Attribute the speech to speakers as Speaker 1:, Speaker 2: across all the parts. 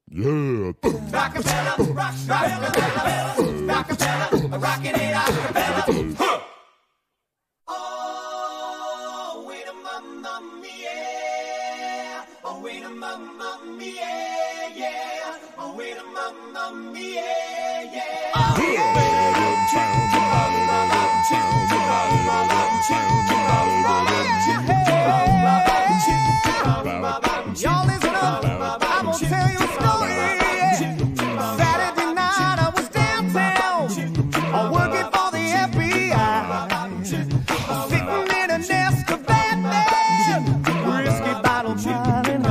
Speaker 1: Yeah.
Speaker 2: Rockapella, rockapella, rockin' it acapella. Huh. Oh, wait a mamma mia. Oh, wait a mamma mia, yeah. Oh, wait a mamma mia, yeah. Oh,
Speaker 3: y'all listen up, I'm gonna tell you a story. Saturday night I was downtown, working for the FBI, sitting in a nest of Batman, whiskey bottle driving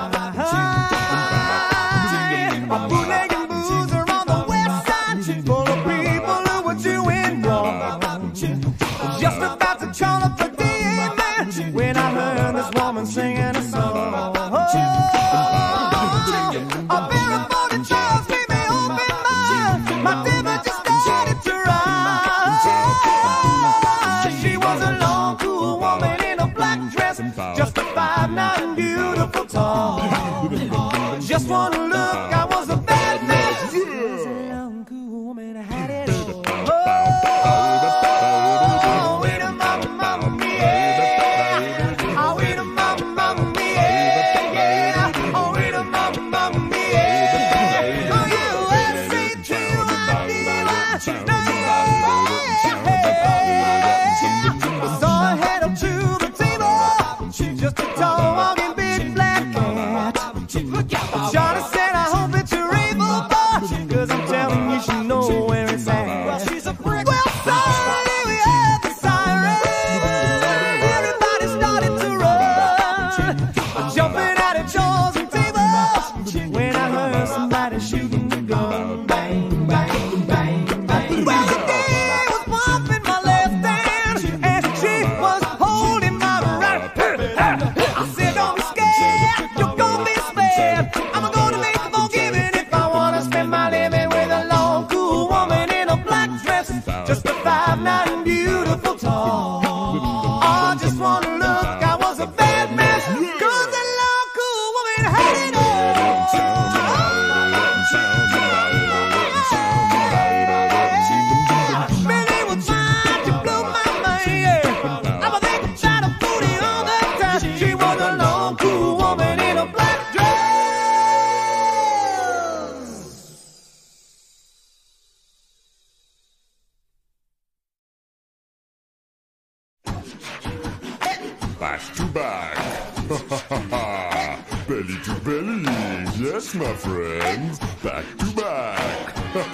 Speaker 3: by. Bootlegging boozer on the west side, full of people who were doing wrong. Just about to call up the demon when I heard this woman singing a song. Just a 5'9" beautiful tall. Just one look, I was a bad man. She was a young, cool woman, I had it all. Oh, wait a mamma mia. Oh, wait a mamma mia. Yeah. Oh, wait a mamma mia. Oh, U-S-C-T-Y-D-Y. So I head up to the table, just a tall, walking big black cat. Johnny said, I hope that you're able, boy, 'cause I'm telling you, she know where it's at. Well, she's a brick. Well, sorry, we heard the siren. Everybody started to run, jumping out of jaws and tables, when I heard somebody shooting a gun. Bang, bang, bang, bang. Well, the day was pumping my left hand, and she was holding my right. I said, don't be scared, you're gonna be spared. I'm gonna make a forgiving if I wanna spend my living with a long, cool woman in a black dress, just a 5'9" beautiful tall. Oh, just one look, I was a bad mess, 'cause the long, cool woman had it all. Man, they were trying to blow my mind, yeah. I was thinking, trying to put it on the time. She was a long, cool woman in a black dress.
Speaker 1: Back to back. Belly to belly. Yes, my friends. Back to back.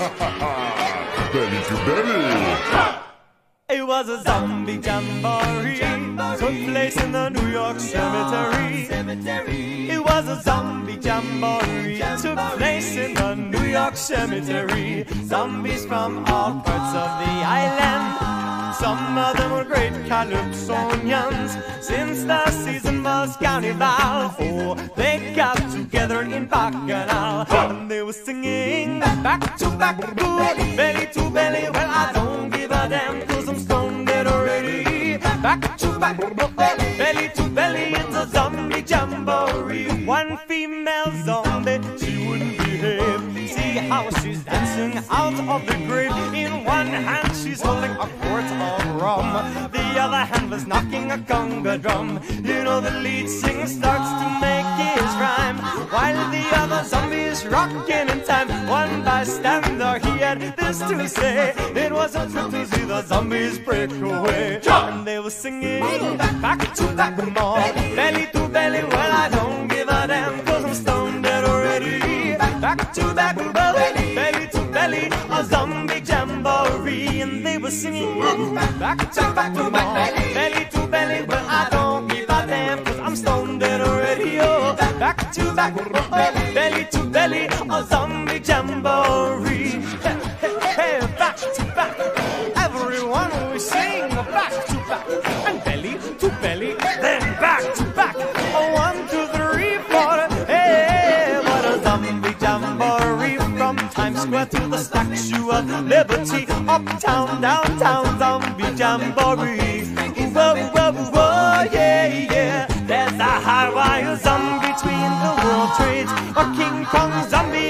Speaker 1: Belly to belly.
Speaker 3: It was a zombie jamboree, took place in the New York cemetery. It was a zombie jamboree, took place in the New York cemetery. Zombies from all parts of the island. Some of them were great calypsonians, since the season was carnival. Oh, they got together in Bacchanal, and they were singing back to back, belly to belly. Well, I don't give a damn, 'cause I'm stoned dead already. Back to back, belly to belly, it's a zombie jamboree. One female zombie, she wouldn't behave. See how she's dancing out of the grave. In one hand she's holding a quart of rum, the other hand was knocking a conga drum. You know the lead singer starts to make his rhyme, while the other zombie is rocking in time. One bystander, he had this to say: it was a trip to see the zombies break away. And they were singing back to back more, belly to belly. Well, I don't give a damn, 'cause I'm stoned dead already. Back to back, belly to belly, a zombie jamboree. And they were singing back to back more, belly to belly. Well, I don't give a damn, 'cause I'm stoned dead already. Oh, back to back, belly to belly, a zombie jamboree. Hey, hey, hey, back to back, everyone we sing back to back, and belly to belly, then back to back. 1, 2, 3, 4. Hey, what a zombie jamboree! From Times Square to the Statue of Liberty, uptown, downtown, zombie jamboree. Whoa, whoa, whoa, yeah, yeah. There's a high wire zombie between the World Trades, a King Kong zombie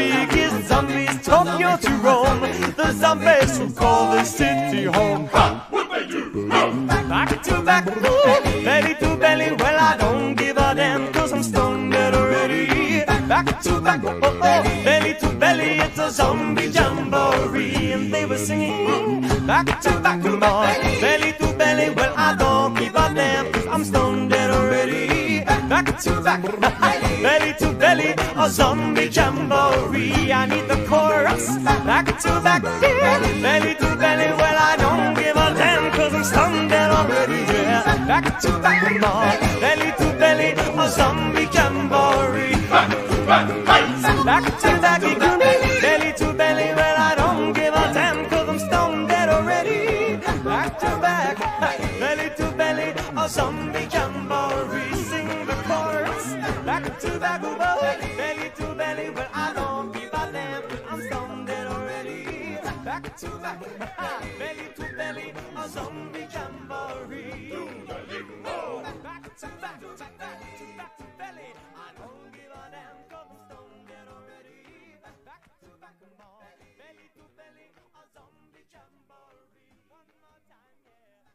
Speaker 3: big is zombies, Tokyo to Rome. The zombies who call the city home. Back to back, belly to belly. Well, I don't give a damn, 'cause I'm stoned dead already. Back to back, belly to belly. It's a zombie jamboree, and they were singing back to back, belly to belly. Well, I don't give a damn, 'cause I'm stoned dead already. Back to back, belly to belly, a zombie jamboree. I need the chorus. Back to back, belly to belly. Well, I don't give a damn, 'cause I'm stoned dead already. Yeah, back to back, belly to belly, a zombie jamboree. Back to back, belly to belly. Well, I don't give a damn, 'cause I'm stoned dead already. Back to back, belly to belly, a zombie jamboree. Sing the chorus. Back to back, belly to belly. Well, I don't give a damn, 'cause I'm stoned dead already. Back to back, belly to belly, a zombie jamboree.